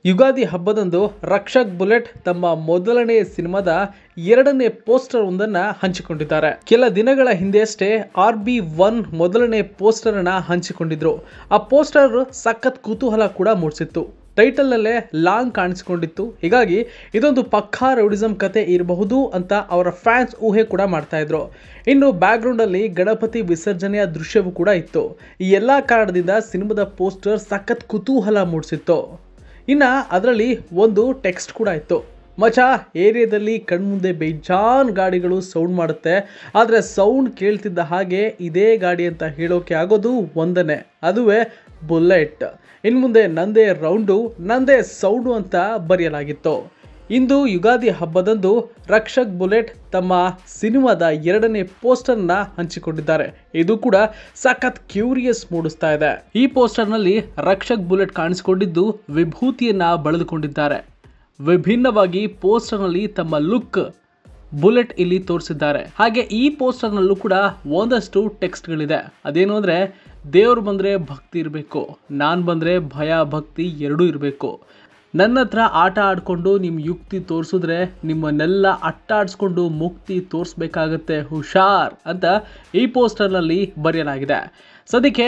ಯುಗಾದಿ ಹಬ್ಬದಂದು ರಕ್ಷಕ್ ಬುಲೆಟ್ ತಮ್ಮ ಮೊದಲನೇ ಸಿನಿಮಾದ 2ನೇ ಪೋಸ್ಟರ್ ಒಂದನ್ನು ಹಂಚಿಕೊಂಡಿದ್ದಾರೆ. ಕೆಲ ದಿನಗಳ ಹಿಂದೆಯಷ್ಟೇ RB1 ಮೊದಲನೇ ಪೋಸ್ಟರ್ ಅನ್ನು ಹಂಚಿಕೊಂಡಿದ್ರು. ಆ ಪೋಸ್ಟರ್ ಸಖತ್ ಕುತೂಹಲ ಕೂಡ ಮೂಡಿಸಿತ್ತು. ಟೈಟಲ್ ನಲ್ಲೇ ಲಾಂಗ್ ಕಾಣಿಸಿಕೊಂಡಿತ್ತು. ಹೀಗಾಗಿ ಇದೊಂದು ಪಕ್ಕಾ ರೌಡಿಸಂ ಕತೆ ಇರಬಹುದು ಅಂತ ಅವರ ಫ್ಯಾನ್ಸ್ ಊಹೆ ಕೂಡ ಮಾಡ್ತಾ ಇದ್ರು. ಇನ್ನು ಬ್ಯಾಕ್ ಗ್ರೌಂಡ್ ಅಲ್ಲಿ ಗಣಪತಿ ವಿಸರ್ಜನೆಯ ದೃಶ್ಯವೂ ಕೂಡ ಇತ್ತು. ಈ ಎಲ್ಲಾ ಕಾರಣದಿಂದ ಸಿನಿಮಾದ ಪೋಸ್ಟರ್ ಸಖತ್ ಕುತೂಹಲ ಮೂಡಿಸಿತ್ತು. ಇನ್ನು ಅದರಲ್ಲಿ ಒಂದು ಟೆಕ್ಸ್ಟ್ ಕೂಡ ಇತ್ತು. ಮಚಾ, ಏರಿಯಾದಲ್ಲಿ ಕಣ್ಮುಂದೆ ಬೇಜಾನ್ ಗಾಡಿಗಳು ಸೌಂಡ್ ಮಾಡುತ್ತೆ, ಆದರೆ ಸೌಂಡ್ ಕೇಳ್ತಿದ್ದ ಹಾಗೆ ಇದೇ ಗಾಡಿ ಅಂತ ಹೇಳೋಕೆ ಆಗೋದು ಒಂದನೇ, ಅದುವೇ ಬುಲೆಟ್. ಇನ್ನು ಮುಂದೆ ನಂದೇ ರೌಂಡು, ನಂದೇ ಸೌಂಡು ಅಂತ ಬರೆಯಲಾಗಿತ್ತು. ಇಂದು ಯುಗಾದಿ ಹಬ್ಬದಂದು ರಕ್ಷಕ್ ಬುಲೆಟ್ ತಮ್ಮ ಸಿನಿಮಾದ 2ನೇ ಪೋಸ್ಟರ್ನ ಹಂಚಿಕೊಂಡಿದ್ದಾರೆ. ಇದು ಕೂಡ ಸಖತ್ ಕ್ಯೂರಿಯಸ್ ಮೂಡಿಸ್ತಾ ಇದೆ. ಈ ಪೋಸ್ಟರ್ನಲ್ಲಿ ರಕ್ಷಕ್ ಬುಲೆಟ್ ಕಾಣಿಸಿಕೊಂಡಿದ್ದು ವಿಭೂತಿಯನ್ನ ಬಳದುಕೊಂಡಿದ್ದಾರೆ. ವಿಭಿನ್ನವಾಗಿ ಪೋಸ್ಟರ್ನಲ್ಲಿ ತಮ್ಮ ಲುಕ್ ಬುಲೆಟ್ ಇಲ್ಲಿ ತೋರಿಸಿದ್ದಾರೆ. ಹಾಗೆ ಈ ಪೋಸ್ಟರ್ನಲ್ಲೂ ಕೂಡ ಒಂದಷ್ಟು ಟೆಕ್ಸ್ಟ್ಗಳಿದೆ. ಅದೇನು ಅಂದರೆ, ದೇವ್ರು ಬಂದರೆ ಭಕ್ತಿ ಇರಬೇಕು, ನಾನು ಬಂದರೆ ಭಯ ಭಕ್ತಿ ಎರಡೂ ಇರಬೇಕು, ನನ್ನ ಹತ್ರ ಆಟ ಆಡಿಕೊಂಡು ನಿಮ್ಮ ಯುಕ್ತಿ ತೋರಿಸಿದ್ರೆ ನಿಮ್ಮನ್ನೆಲ್ಲ ಅಟ್ಟಾಡಿಸ್ಕೊಂಡು ಮುಕ್ತಿ ತೋರಿಸ್ಬೇಕಾಗತ್ತೆ, ಹುಷಾರ್ ಅಂತ ಈ ಪೋಸ್ಟರ್ನಲ್ಲಿ ಬರೆಯಲಾಗಿದೆ. ಸದ್ಯಕ್ಕೆ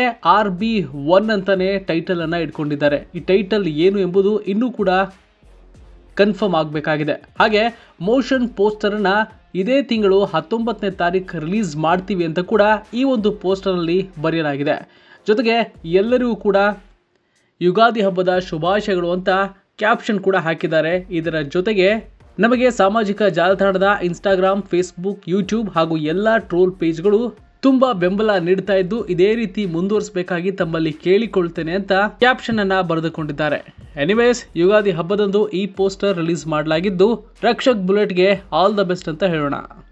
RB1 ಅಂತಾನೆ ಟೈಟಲ್ ಅನ್ನ ಇಟ್ಕೊಂಡಿದ್ದಾರೆ. ಈ ಟೈಟಲ್ ಏನು ಎಂಬುದು ಇನ್ನೂ ಕೂಡ ಕನ್ಫರ್ಮ್ ಆಗಬೇಕಾಗಿದೆ. ಹಾಗೆ ಮೋಷನ್ ಪೋಸ್ಟರ್ನ ಇದೇ ತಿಂಗಳು 19ನೇ ತಾರೀಕು ರಿಲೀಸ್ ಮಾಡ್ತೀವಿ ಅಂತ ಕೂಡ ಈ ಒಂದು ಪೋಸ್ಟರ್ನಲ್ಲಿ ಬರೆಯಲಾಗಿದೆ. ಜೊತೆಗೆ ಎಲ್ಲರಿಗೂ ಕೂಡ ಯುಗಾದಿ ಹಬ್ಬದ ಶುಭಾಶಯಗಳು ಅಂತ ಕ್ಯಾಪ್ಷನ್ ಕೂಡ ಹಾಕಿದ್ದಾರೆ. ಇದರ ಜೊತೆಗೆ ನಮಗೆ ಸಾಮಾಜಿಕ ಜಾಲತಾಣದ ಇನ್ಸ್ಟಾಗ್ರಾಮ್, ಫೇಸ್ಬುಕ್, ಯೂಟ್ಯೂಬ್ ಹಾಗೂ ಎಲ್ಲ ಟ್ರೋಲ್ ಪೇಜ್ಗಳು ತುಂಬಾ ಬೆಂಬಲ ನೀಡ್ತಾ ಇದ್ದು ಇದೇ ರೀತಿ ಮುಂದುವರಿಸಬೇಕಾಗಿ ತಮ್ಮಲ್ಲಿ ಕೇಳಿಕೊಳ್ತೇನೆ ಅಂತ ಕ್ಯಾಪ್ಷನ್ ಅನ್ನ ಬರೆದುಕೊಂಡಿದ್ದಾರೆ. ಎನಿವೇಸ್, ಯುಗಾದಿ ಹಬ್ಬದಂದು ಈ ಪೋಸ್ಟರ್ ರಿಲೀಸ್ ಮಾಡಲಾಗಿದ್ದು ರಕ್ಷಕ್ ಬುಲೆಟ್ಗೆ ಆಲ್ ದ ಬೆಸ್ಟ್ ಅಂತ ಹೇಳೋಣ.